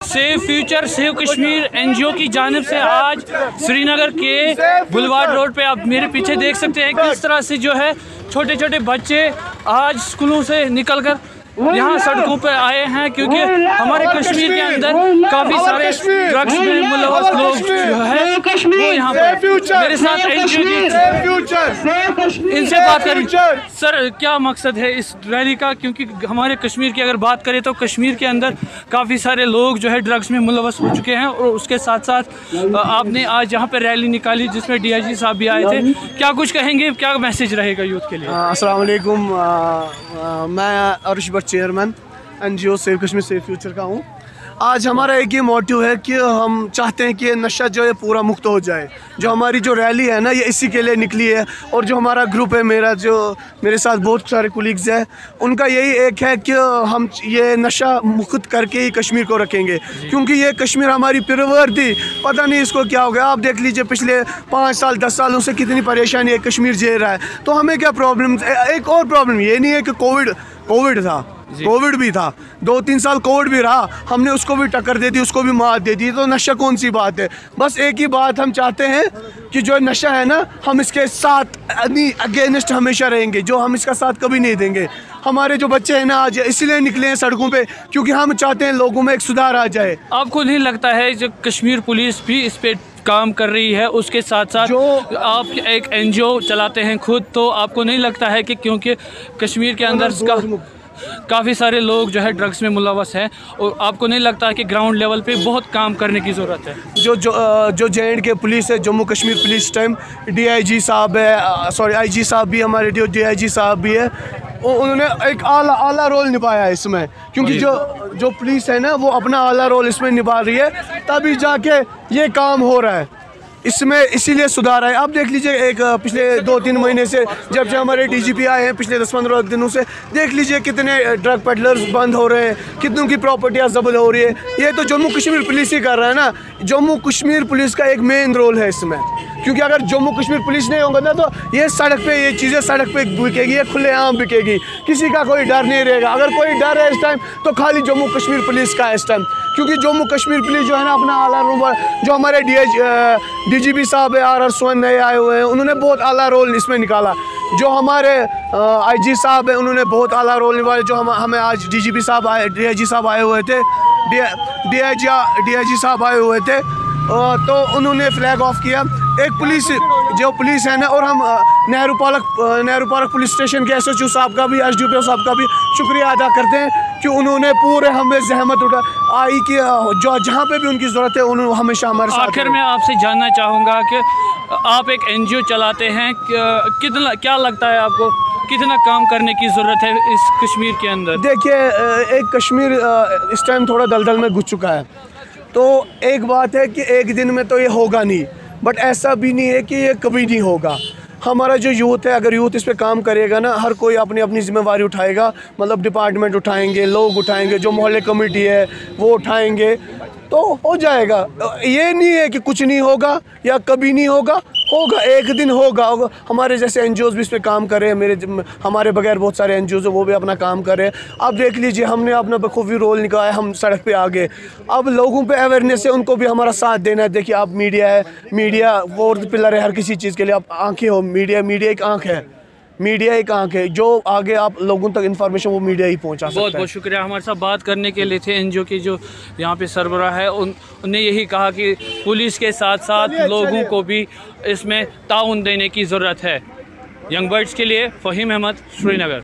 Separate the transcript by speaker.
Speaker 1: Save future save Kashmir NGO की जानिब से आज श्रीनगर के बुलवार्ड रोड पे आप मेरे पीछे देख सकते हैं किस तरह से जो है छोटे छोटे बच्चे आज स्कूलों से निकलकर यहाँ सड़कों पर आए हैं, क्योंकि हमारे कश्मीर के अंदर काफ़ी सारे ड्रग्स में मुलव्वस लोग जो है वो यहाँ पर मेरे साथ इनसे बात करें। सर, क्या मकसद है इस रैली का? क्योंकि हमारे कश्मीर की अगर बात करें तो कश्मीर के अंदर काफ़ी सारे लोग जो है ड्रग्स में मुलव्वस हो चुके हैं, और उसके साथ साथ आपने आज यहाँ पर रैली निकाली जिसमें DIG साहब भी आए थे। क्या कुछ कहेंगे, क्या मैसेज रहेगा यूथ के लिए?
Speaker 2: अस्सलाम वालेकुम, मैं Arsh Bhat chairman NGO save Kashmir save future का हूँ। आज हमारा एक ही मोटिव है कि हम चाहते हैं कि नशा जो है पूरा मुक्त हो जाए। जो हमारी जो रैली है ना, ये इसी के लिए निकली है, और जो हमारा ग्रुप है, मेरे साथ बहुत सारे कोलीग्स हैं, उनका यही एक है कि हम ये नशा मुक्त करके ही कश्मीर को रखेंगे, क्योंकि ये कश्मीर हमारी पिरवर थी, पता नहीं इसको क्या हो गया। आप देख लीजिए पिछले 5 साल 10 सालों से कितनी परेशानी है कश्मीर झेल रहा है। तो हमें क्या प्रॉब्लम, एक और प्रॉब्लम ये नहीं है कि कोविड था, कोविड भी था, 2-3 साल कोविड भी रहा, हमने उसको भी टक्कर दे दी, उसको भी मात दे दी। तो नशा कौन सी बात है? बस एक ही बात हम चाहते हैं कि जो नशा है ना, हम इसके साथ अगेंस्ट हमेशा रहेंगे, जो हम इसका साथ कभी नहीं देंगे। हमारे जो बच्चे हैं ना आज इसलिए निकले हैं सड़कों पे, क्योंकि हम चाहते हैं लोगों में एक सुधार आ जाए।
Speaker 1: आपको नहीं लगता है जो कश्मीर पुलिस भी इस पे काम कर रही है, उसके साथ साथ जो आप एक NGO चलाते हैं खुद, तो आपको नहीं लगता है कि क्योंकि कश्मीर के अंदर काफ़ी सारे लोग जो है ड्रग्स में मुलव्वस हैं, और आपको नहीं लगता कि ग्राउंड लेवल पे बहुत काम करने की ज़रूरत है?
Speaker 2: जो J&K पुलिस है, Jammu Kashmir police time DIG साहब है, सॉरी IG साहब भी हमारे, जो DIG साहब भी है, उन्होंने एक आला रोल निभाया है इसमें, क्योंकि जो पुलिस है ना वो अपना आला रोल इसमें निभा रही है, तभी जाके ये काम हो रहा है, इसमें इसीलिए सुधार है। आप देख लीजिए एक पिछले 2-3 महीने से जब से हमारे DGP आए हैं, पिछले 10-15 दिनों से देख लीजिए कितने ड्रग पेडलर्स बंद हो रहे हैं, कितनों की प्रॉपर्टियाँ जब्त हो रही है। ये तो जम्मू कश्मीर पुलिस ही कर रहा है ना। जम्मू कश्मीर पुलिस का एक मेन रोल है इसमें, क्योंकि अगर जम्मू कश्मीर पुलिस नहीं होगा ना, तो ये सड़क पे ये चीज़ें सड़क पे बिकेगी, ये खुलेआम बिकेगी, किसी का कोई डर नहीं रहेगा। अगर कोई डर है इस टाइम तो खाली जम्मू कश्मीर पुलिस का है इस टाइम, क्योंकि जम्मू कश्मीर पुलिस जो है ना अपना आला रोल, जो हमारे DGP साहब है RR सोन नए आए हुए हैं, उन्होंने बहुत आला रोल इसमें निकाला। जो हमारे IG साहब हैं उन्होंने बहुत आला रोल निभाया। जो हमें आज DGP साहब आए, DIG साहब आए हुए थे, DIG साहब आए हुए थे, तो उन्होंने फ्लैग ऑफ किया। एक पुलिस है ना, और हम नेहरू पार्क पुलिस स्टेशन के SHO साहब का भी, SDPO साहब का भी शुक्रिया अदा करते हैं कि उन्होंने पूरे हमें जहमत आई कि जो जहाँ पे भी उनकी ज़रूरत है उन्होंने हमेशा हमारे साथ।
Speaker 1: आखिर में आपसे जानना चाहूँगा कि आप एक NGO चलाते हैं, कितना क्या लगता है आपको, कितना काम करने की ज़रूरत है इस कश्मीर के अंदर?
Speaker 2: देखिए, एक कश्मीर इस टाइम थोड़ा दलदल में घुस चुका है, तो एक बात है कि एक दिन में तो ये होगा नहीं, बट ऐसा भी नहीं है कि ये कभी नहीं होगा। हमारा जो यूथ है, अगर यूथ इस पे काम करेगा ना, हर कोई अपनी अपनी जिम्मेवारी उठाएगा, मतलब डिपार्टमेंट उठाएंगे, लोग उठाएंगे, जो मोहल्ले कमेटी है वो उठाएंगे, तो हो जाएगा। ये नहीं है कि कुछ नहीं होगा या कभी नहीं होगा, होगा, एक दिन होगा। हमारे जैसे NGOs भी इस पे काम कर रहे हैं, हमारे बगैर बहुत सारे NGOs हैं वो भी अपना काम कर रहे हैं। अब देख लीजिए, हमने अपना बखूबी रोल निकाला, हम सड़क पे आ गए। अब लोगों पे अवेयरनेस है, उनको भी हमारा साथ देना है। देखिए, आप मीडिया फोर्थ पिलर है हर किसी चीज़ के लिए। आप आँखें हो, मीडिया एक आँख है, मीडिया एक आँख है, जो आगे आप लोगों तक इन्फॉर्मेशन वो मीडिया ही पहुंचा सकता है।
Speaker 1: बहुत बहुत शुक्रिया हमारे साथ बात करने के लिए थे। NGO की जो यहाँ पे सरबराह है, उन्होंने यही कहा कि पुलिस के साथ साथ लोगों को भी इसमें ताउन देने की ज़रूरत है। यंग बर्ड्स के लिए फ़हीम अहमद, श्रीनगर।